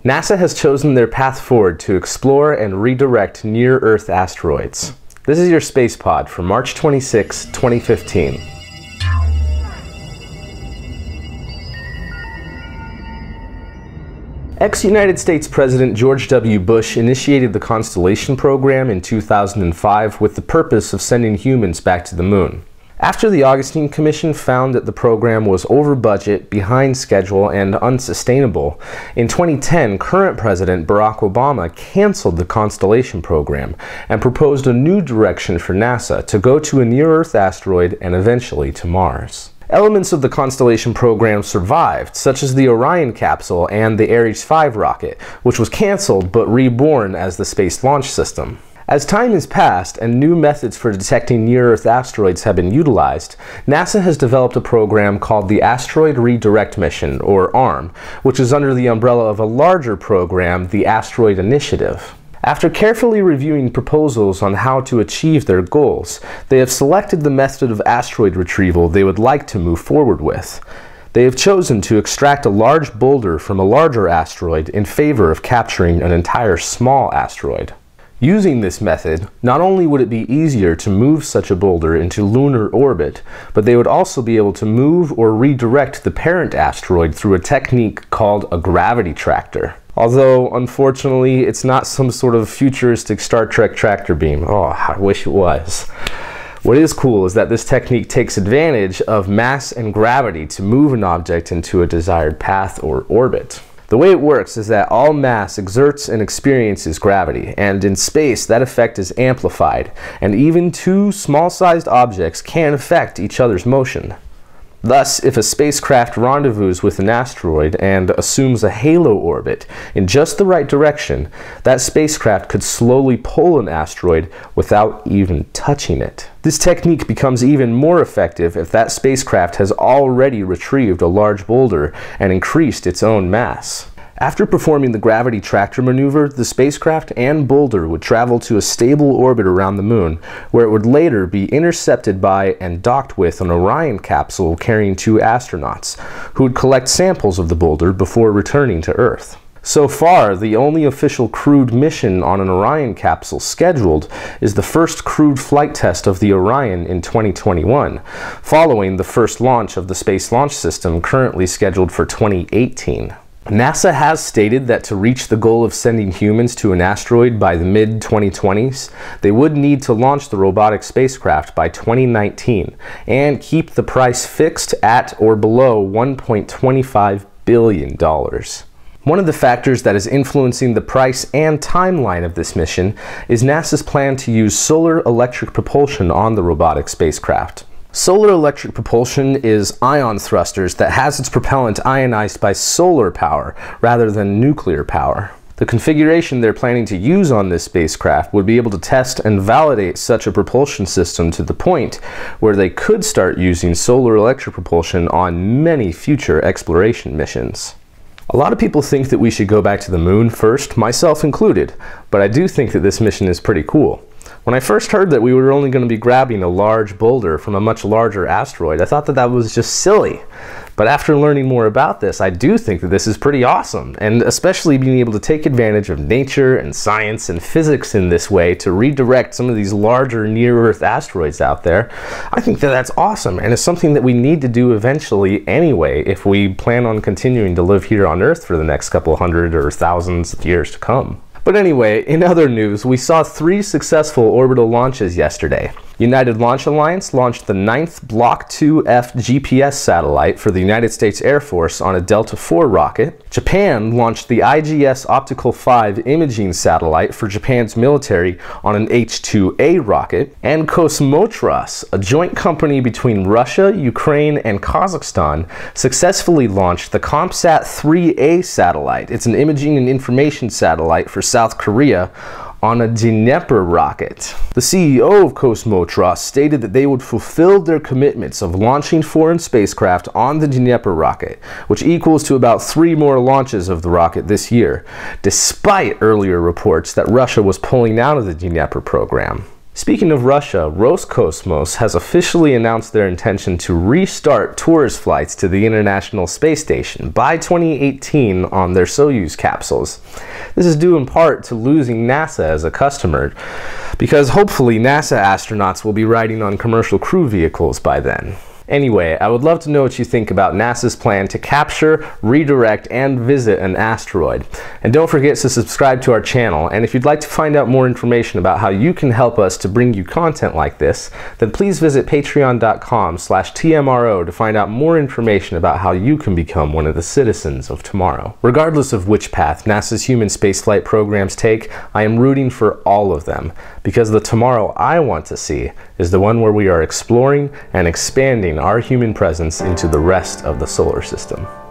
NASA has chosen their path forward to explore and redirect near-Earth asteroids. This is your space pod for March 26, 2015. Ex-United States President George W. Bush initiated the Constellation program in 2005 with the purpose of sending humans back to the moon. After the Augustine Commission found that the program was over budget, behind schedule, and unsustainable, in 2010, current President Barack Obama canceled the Constellation program and proposed a new direction for NASA to go to a near-Earth asteroid and eventually to Mars. Elements of the Constellation program survived, such as the Orion capsule and the Ares 5 rocket, which was canceled but reborn as the Space Launch System. As time has passed and new methods for detecting near-Earth asteroids have been utilized, NASA has developed a program called the Asteroid Redirect Mission, or ARM, which is under the umbrella of a larger program, the Asteroid Initiative. After carefully reviewing proposals on how to achieve their goals, they have selected the method of asteroid retrieval they would like to move forward with. They have chosen to extract a large boulder from a larger asteroid in favor of capturing an entire small asteroid. Using this method, not only would it be easier to move such a boulder into lunar orbit, but they would also be able to move or redirect the parent asteroid through a technique called a gravity tractor. Although, unfortunately, it's not some sort of futuristic Star Trek tractor beam. Oh, I wish it was. What is cool is that this technique takes advantage of mass and gravity to move an object into a desired path or orbit. The way it works is that all mass exerts and experiences gravity, and in space that effect is amplified, and even two small-sized objects can affect each other's motion. Thus, if a spacecraft rendezvous with an asteroid and assumes a halo orbit in just the right direction, that spacecraft could slowly pull an asteroid without even touching it. This technique becomes even more effective if that spacecraft has already retrieved a large boulder and increased its own mass. After performing the gravity tractor maneuver, the spacecraft and boulder would travel to a stable orbit around the moon, where it would later be intercepted by and docked with an Orion capsule carrying 2 astronauts, who would collect samples of the boulder before returning to Earth. So far, the only official crewed mission on an Orion capsule scheduled is the first crewed flight test of the Orion in 2021, following the first launch of the Space Launch System currently scheduled for 2018. NASA has stated that to reach the goal of sending humans to an asteroid by the mid-2020s, they would need to launch the robotic spacecraft by 2019 and keep the price fixed at or below $1.25 billion. One of the factors that is influencing the price and timeline of this mission is NASA's plan to use solar electric propulsion on the robotic spacecraft. Solar electric propulsion is ion thrusters that has its propellant ionized by solar power rather than nuclear power. The configuration they're planning to use on this spacecraft would be able to test and validate such a propulsion system to the point where they could start using solar electric propulsion on many future exploration missions. A lot of people think that we should go back to the moon first, myself included, but I do think that this mission is pretty cool. When I first heard that we were only going to be grabbing a large boulder from a much larger asteroid, I thought that that was just silly. But after learning more about this, I do think that this is pretty awesome, and especially being able to take advantage of nature and science and physics in this way to redirect some of these larger near-Earth asteroids out there. I think that that's awesome, and it's something that we need to do eventually anyway if we plan on continuing to live here on Earth for the next couple hundred or thousands of years to come. But anyway, in other news, we saw 3 successful orbital launches yesterday. United Launch Alliance launched the 9th Block 2F GPS satellite for the United States Air Force on a Delta IV rocket. Japan launched the IGS Optical 5 imaging satellite for Japan's military on an H-2A rocket. And Kosmotras, a joint company between Russia, Ukraine, and Kazakhstan, successfully launched the COMSAT 3A satellite. It's an imaging and information satellite for South Korea on a Dnieper rocket. The CEO of Kosmotras stated that they would fulfill their commitments of launching foreign spacecraft on the Dnieper rocket, which equals to about 3 more launches of the rocket this year, despite earlier reports that Russia was pulling out of the Dnieper program. Speaking of Russia, Roscosmos has officially announced their intention to restart tourist flights to the International Space Station by 2018 on their Soyuz capsules. This is due in part to losing NASA as a customer, because hopefully NASA astronauts will be riding on commercial crew vehicles by then. Anyway, I would love to know what you think about NASA's plan to capture, redirect, and visit an asteroid. And don't forget to subscribe to our channel, and if you'd like to find out more information about how you can help us to bring you content like this, then please visit patreon.com/TMRO to find out more information about how you can become one of the citizens of tomorrow. Regardless of which path NASA's human spaceflight programs take, I am rooting for all of them, because the tomorrow I want to see is the one where we are exploring and expanding our human presence into the rest of the solar system.